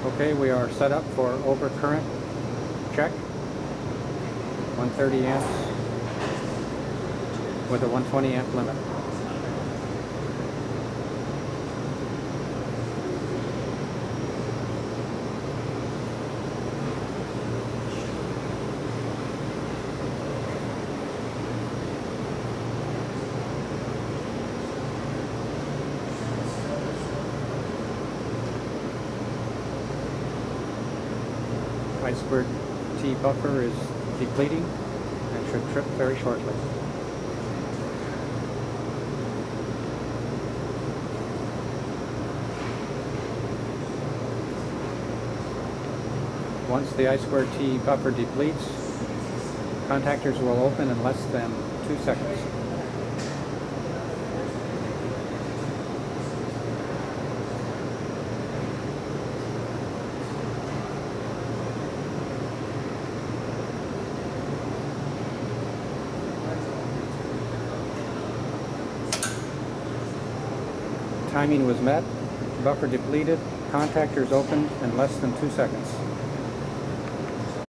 Okay, we are set up for overcurrent check. 130 amps with a 120 amp limit. I2T buffer is depleting and should trip very shortly. Once the I2T buffer depletes, contactors will open in less than 2 seconds. Timing was met, buffer depleted, contactors opened in less than 2 seconds.